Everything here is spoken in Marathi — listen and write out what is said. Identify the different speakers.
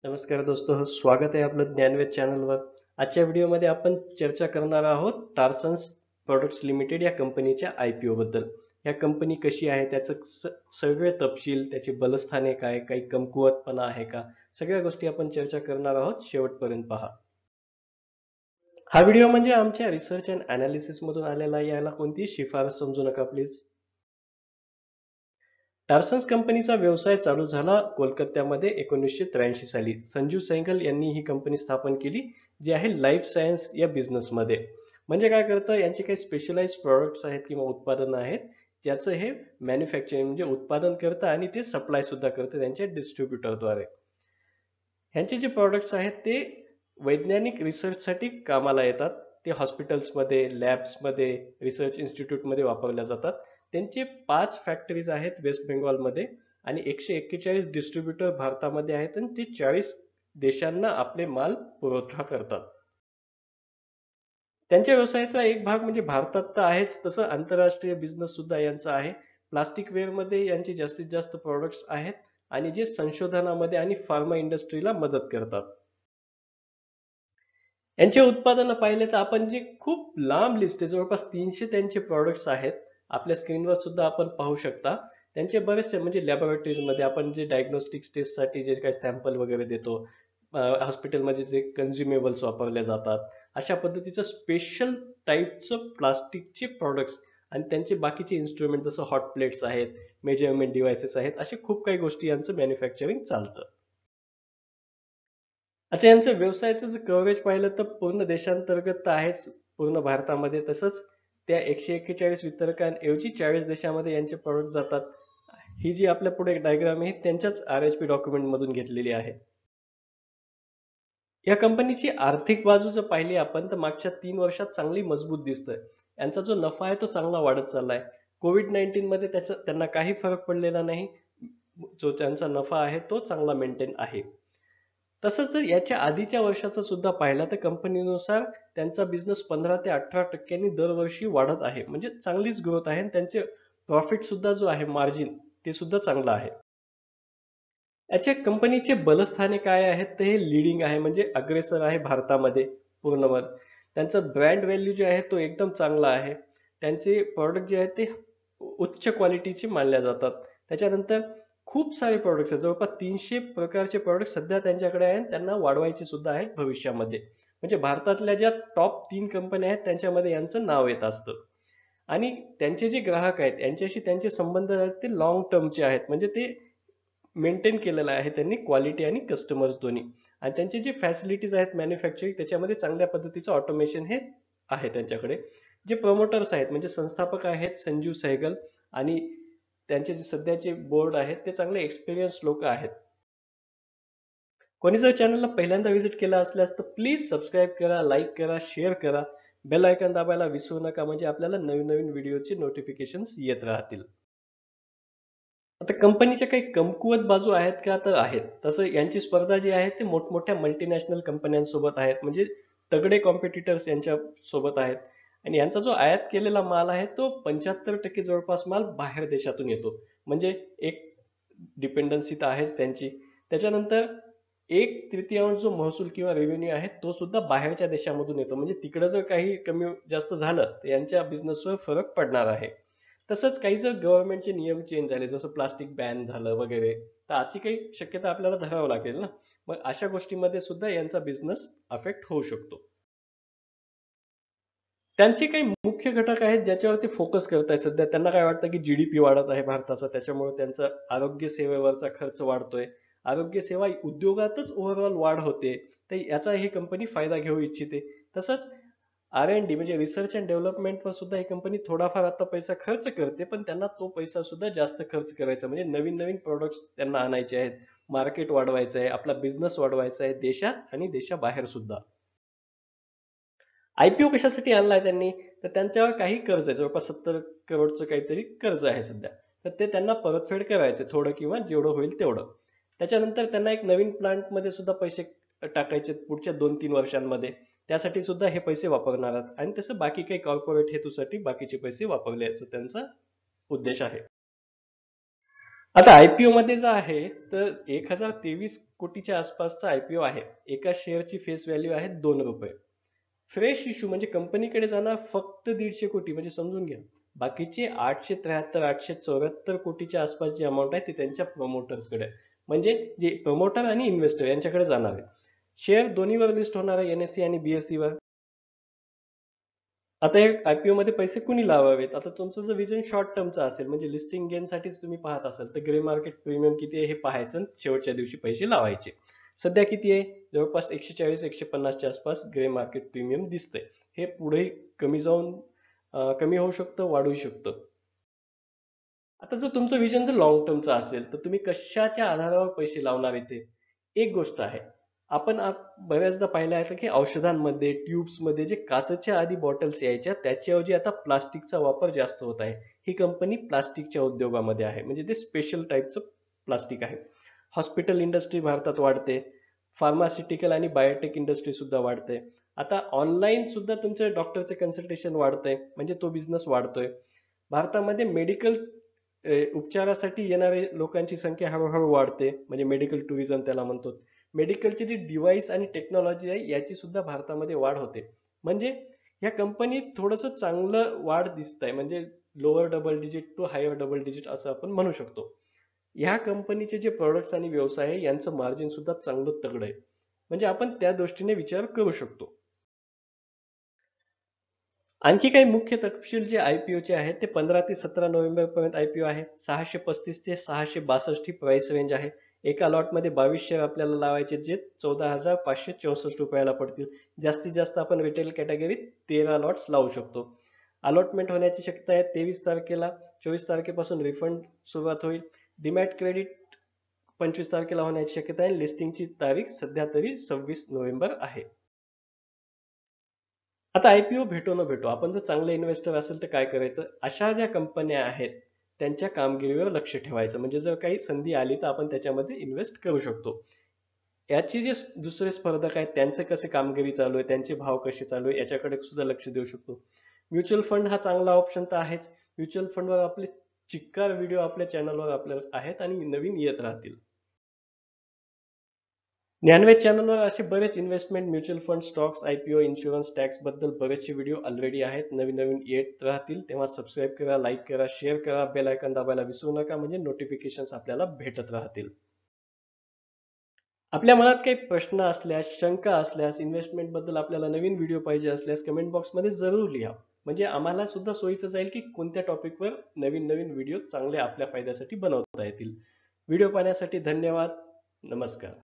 Speaker 1: नमस्कार दोस्तों, स्वागत आहे आपलं ज्ञानवेद चॅनलवर. आजच्या व्हिडिओमध्ये आपण चर्चा करणार आहोत टार्सन्स प्रोडक्ट्स लिमिटेड या कंपनीच्या IPO बद्दल. या कंपनी कशी आहे, त्याचं सगळे तपशील, त्याची बलस्थाने काय, काही कमकुवतपणा आहे का, सगळ्या गोष्टी आपण चर्चा करणार आहोत. शेवटपर्यंत पहा. हा व्हिडिओ म्हणजे आमच्या रिसर्च अँड अनालिसिस मधून आलेला, याला कोणतीही शिफारस समजू नका प्लीज. टार्सन्स कंपनीचा व्यवसाय चालू झाला कोलकात्यामध्ये 1983 साली. संजीव सैगल यांनी ही कंपनी स्थापन केली, जी आहे लाईफ सायन्स या बिझनेसमध्ये. म्हणजे काय करतं, यांचे काही स्पेशलाइज प्रॉडक्ट्स आहेत किंवा उत्पादनं आहेत, ज्याचं हे मॅन्युफॅक्चरिंग म्हणजे उत्पादन करतं आणि ते सप्लाय सुद्धा करतं त्यांच्या डिस्ट्रीब्युटरद्वारे. ह्यांचे जे प्रॉडक्ट्स आहेत ते वैज्ञानिक रिसर्चसाठी कामाला येतात. ते हॉस्पिटल्समध्ये, लॅब्समध्ये, रिसर्च इन्स्टिट्यूटमध्ये वापरल्या जातात. त्यांचे 5 फॅक्टरीज आहेत वेस्ट बेंगॉलमध्ये आणि 141 डिस्ट्रीब्युटर भारतामध्ये आहेत आणि ते 40 देशांना आपले माल पुरवठा करतात. त्यांच्या व्यवसायाचा एक भाग म्हणजे भारतात तर आहेच, तसं आंतरराष्ट्रीय बिझनेस सुद्धा यांचा आहे. प्लास्टिक वेअर मध्ये यांचे जास्तीत जास्त प्रोडक्ट्स आहेत आणि जे संशोधनामध्ये आणि फार्मा इंडस्ट्रीला मदत करतात. यांचे उत्पादन पाहिले तर आपण जे खूप लांब लिस्ट आहे, जवळपास 300 त्यांचे प्रोडक्ट्स आहेत. आपल्या स्क्रीनवर सुद्धा आपण पाहू शकता. त्यांचे बरेचसे म्हणजे लॅबोरेटरीज मध्ये आपण जे डायग्नोस्टिक्स टेस्ट साठी जे काही सॅम्पल वगैरे देतो, हॉस्पिटलमध्ये जे कन्झ्युमेबल्स वापरले जातात, अशा पद्धतीचं स्पेशल टाईपचं प्लास्टिकचे प्रोडक्ट्स आणि त्यांचे बाकीचे इन्स्ट्रुमेंट जसं हॉट प्लेट्स आहेत, मेजरमेंट डिव्हायसेस आहेत, असे खूप काही गोष्टी यांचं मॅन्युफॅक्चरिंग चालतं. अच्छा, यांचं व्यवसायाचं जर कव्हरेज पाहिलं तर पूर्ण देशांतर्गत तर आहेच, पूर्ण भारतामध्ये. तसंच त्या 141 वितरकांऐवजी 40 देशामध्ये यांचे प्रॉडक्ट जातात. ही जी आपल्या पुढे डायग्राम आहे त्यांच्याच RHP डॉक्युमेंट मधून घेतलेली आहे. या कंपनीची आर्थिक बाजू जर पाहिली आपण तर मागच्या 3 वर्षात चांगली मजबूत दिसतोय. यांचा जो नफा आहे तो चांगला वाढत चाललाय. कोविड-19 मध्ये त्यांना काही फरक पडलेला नाही. जो त्यांचा नफा आहे तो चांगला मेंटेन आहे. तसंच जर याच्या आधीच्या वर्षाचा सुद्धा पाहिला तर कंपनीनुसार त्यांचा बिझनेस 15 ते 18% दरवर्षी वाढत आहे. म्हणजे चांगलीच ग्रोथ आहे आणि त्यांचे प्रॉफिट सुद्धा जो आहे, मार्जिन, ते सुद्धा चांगलं आहे. याच्या कंपनीचे बलस्थाने काय आहेत, ते हे लीडिंग आहे, म्हणजे अग्रेसर आहे भारतामध्ये पूर्णवर. त्यांचं ब्रँड व्हॅल्यू जे आहे तो एकदम चांगला आहे. त्यांचे प्रॉडक्ट जे आहेत ते उच्च क्वालिटीचे मानले जातात. त्याच्यानंतर खूप सारे प्रॉडक्ट्स आहेत, जवळपास 300 प्रकारचे प्रॉडक्ट सध्या त्यांच्याकडे आहेत. त्यांना वाढवायचे सुद्धा आहेत भविष्यामध्ये. म्हणजे भारतातल्या ज्या टॉप 3 कंपन्या आहेत त्यांच्यामध्ये यांचं नाव येत असतं. आणि त्यांचे जे ग्राहक आहेत यांच्याशी त्यांचे संबंध आहेत ते लॉंग टर्मचे आहेत, म्हणजे ते मेंटेन केलेलं आहे त्यांनी, क्वालिटी आणि कस्टमर्स दोन्ही. आणि त्यांचे जे फॅसिलिटीज आहेत मॅन्युफॅक्चरिंग, त्याच्यामध्ये चांगल्या पद्धतीचं ऑटोमेशन हे आहे त्यांच्याकडे. जे प्रमोटर्स आहेत म्हणजे संस्थापक आहेत संजीव सहगल, आणि त्यांचे जे सध्याचे बोर्ड आहेत ते चांगले एक्सपिरियन्स लोक आहेत. कोणी जर चॅनलला पहिल्यांदा व्हिजिट केला असल्यास तर प्लीज सबस्क्राईब करा, लाईक करा, शेअर करा, बेल आयकॉन दाबायला विसरू नका, म्हणजे आपल्याला नवीन नवीन व्हिडिओचे नोटिफिकेशन्स येत राहतील. आता कंपनीच्या काही कमकुवत बाजू आहेत का, तर आहेत. तसं यांची स्पर्धा जी आहे ते मोठमोठ्या मल्टीनॅशनल कंपन्यांसोबत आहेत, म्हणजे तगडे कॉम्पिटिटर्स यांच्या सोबत आहेत. आणि यांचा जो आयात केलेला माल आहे तो 75% जवळपास माल बाहेर देशातून येतो. म्हणजे एक डिपेंडन्सी तर आहेच त्यांची. त्याच्यानंतर 1/3 जो महसूल किंवा रेव्हेन्यू आहे तो सुद्धा बाहेरच्या देशामधून येतो. म्हणजे तिकडे जर काही कमी जास्त झालं तर यांच्या बिझनेसवर फरक पडणार आहे. तसंच काही जर गव्हर्नमेंटचे नियम चेंज झाले, जसं प्लास्टिक बॅन झालं वगैरे, तर अशी काही शक्यता आपल्याला धरावं लागेल ना. मग अशा गोष्टीमध्ये सुद्धा यांचा बिझनेस अफेक्ट होऊ शकतो. त्यांचे काही मुख्य घटक आहेत ज्याच्यावरती फोकस करतायत सध्या. त्यांना काय वाटतं की GDP वाढत आहे भारताचा, त्याच्यामुळे त्यांचा आरोग्य सेवेवरचा खर्च वाढतोय. आरोग्य सेवा उद्योगातच ओव्हरऑल वाढ होते, तर याचा ही कंपनी फायदा घेऊ इच्छिते. तसंच R&D म्हणजे रिसर्च अँड डेव्हलपमेंटवर सुद्धा ही कंपनी थोडाफार आता पैसा खर्च करते, पण त्यांना तो पैसा सुद्धा जास्त खर्च करायचा, म्हणजे नवीन नवीन प्रोडक्ट्स त्यांना आणायचे आहेत, मार्केट वाढवायचं आहे, आपला बिझनेस वाढवायचा आहे देशात आणि देशाबाहेर सुद्धा. IPO कशासाठी आणलाय त्यांनी, तर त्यांच्यावर काही कर्ज आहे, जवळपास 70 करोडचं काहीतरी कर्ज आहे सध्या. तर ते त्यांना परतफेड करायचे, थोडं किंवा जेवढं होईल तेवढं. त्याच्यानंतर त्यांना एक नवीन प्लांट मध्ये सुद्धा पैसे टाकायचे पुढच्या 2-3 वर्षांमध्ये. त्यासाठी सुद्धा हे पैसे वापरणार आहेत आणि तसं बाकी काही कॉर्पोरेट हेतूसाठी बाकीचे पैसे वापरले याचा त्यांचा उद्देश आहे. आता आयपीओ मध्ये जो आहे तर 1023 कोटीच्या आसपासचा आयपीओ आहे. एका शेअरची फेस व्हॅल्यू आहे ₹2. फ्रेश इश्यू म्हणजे कंपनीकडे जाणार फक्त 150 कोटी म्हणजे समजून घ्या. बाकीचे 873 874 कोटीच्या आसपास जी अमाऊंट आहे ती त्यांच्या प्रमोटर्सकडे म्हणजे जे प्रमोटर आणि इन्व्हेस्टर यांच्याकडे जाणार आहे. शेअर दोन्हीवर लिस्ट होणार आहे, एनएससी आणि बीएससी वर. आता हे आयपीओ मध्ये पैसे कुणी लावावेत? आता तुमचं जर विजन शॉर्ट टर्मचं असेल म्हणजे लिस्टिंग गेन साठीच तुम्ही पाहत असाल तर ग्रे मार्केट प्रीमियम किती आहे हे पाहायचं आणि शेवटच्या दिवशी पैसे लावायचे. सध्या किती आहे? जवळपास 140 150 च्या आसपास ग्रे मार्केट प्रीमियम दिसतंय. हे पुढे कमी जाऊन कमी होऊ शकतं, वाढू शकतं. आता जर तुमचं विजन जर लॉंग टर्मचं असेल तर तुम्ही कशाच्या आधारावर पैसे लावणार इथे? एक गोष्ट आहे. आपण बऱ्याचदा पाहिलं आहे की औषधांमध्ये, ट्यूब्समध्ये जे काचेच्या आधी बॉटल्स यायच्या त्याच्याऐवजी आता प्लास्टिकचा वापर जास्त होत आहे. ही कंपनी प्लास्टिकच्या उद्योगामध्ये आहे. म्हणजे ते स्पेशल टाईपचं प्लास्टिक आहे. हॉस्पिटल इंडस्ट्री भारतात वाढते. फार्मास्युटिकल आणि बायोटेक इंडस्ट्री सुद्धा वाढते. आता ऑनलाईन सुद्धा तुमचं डॉक्टरचे कन्सल्टेशन वाढतंय म्हणजे तो बिझनेस वाढतोय. भारतामध्ये मेडिकल उपचारासाठी येणारे लोकांची संख्या हळूहळू वाढते म्हणजे मेडिकल टुरिझम त्याला म्हणतो. मेडिकलची जी डिव्हाइस आणि टेक्नॉलॉजी आहे याची सुद्धा भारतामध्ये वाढ होते. म्हणजे ह्या कंपनीत थोडंसं चांगलं वाढ दिसत आहे म्हणजे lower double digit to higher double digit असं आपण म्हणू शकतो. ह्या कंपनीचे जे प्रोडक्ट्स आणि व्यवसाय आहे यांचं मार्जिन सुद्धा चांगलं तगड आहे. म्हणजे आपण त्या दृष्टीने विचार करू शकतो. आणखी काही मुख्य तपशील जे IPO चे आहेत ते 15 ते 17 नोव्हेंबर पर्यंत IPO आहे. 635 ते 662 ही प्राइस रेंज आहे. एका लॉट मध्ये 22 शेअर आपल्याला लावायचे जे 14,564 रुपयाला पडतील. जास्तीत जास्त आपण रिटेल कॅटेगरीत 13 लॉट्स लावू शकतो. अलॉटमेंट होण्याची शक्यता आहे 23 तारखेला. 24 तारखेपासून रिफंड सुरुवात होईल. डीमॅट क्रेडिट 25 तारखेला होण्याची शक्यता आहे. लिस्टिंगची तारीख सध्या तरी 26 नोव्हेंबर आहे. आता IPO भेटो न भेटो आपण जर चांगले इन्व्हेस्टर असेल तर काय करायचं? अशा ज्या कंपन्या आहेत त्यांच्या कामगिरीवर लक्ष ठेवायचं म्हणजे जर काही संधी आली तर आपण त्याच्यामध्ये इन्व्हेस्ट करू शकतो. याची जे दुसरे स्पर्धक आहेत त्यांचे कसे कामगिरी चालू आहे, त्यांचे भाव कसे चालू आहे याच्याकडे सुद्धा लक्ष देऊ शकतो. म्युच्युअल फंड हा चांगला ऑप्शन तर आहेच. म्युच्युअल फंडवर आपले चिक्कार व्हिडिओ आपल्या चॅनलवर आपल्याला आहेत आणि नवीन येत राहतील. ज्ञानवेध चॅनलवर असे बरेच investment, mutual fund, stocks, IPO, insurance, tax बद्दल बरेचसे व्हिडिओ ऑलरेडी आहेत. नवीन नवीन येत राहतील. तेव्हा सबस्क्राईब करा, लाईक करा, शेअर करा, बेल आयकॉन दाबायला विसरू नका म्हणजे नोटिफिकेशन्स आपल्याला भेटत राहतील. आपल्या मनात काही प्रश्न असल्यास, शंका असल्यास, इन्व्हेस्टमेंट बद्दल आपल्याला नवीन व्हिडिओ पाहिजे असल्यास कमेंट बॉक्समध्ये जरूर लिहा. म्हणजे आम्हाला सुद्धा सोयीचं जाईल की कोणत्या टॉपिकवर नवीन नवीन व्हिडिओ चांगले आपल्या फायद्यासाठी बनवता येतील. व्हिडिओ पाहण्यासाठी धन्यवाद. नमस्कार.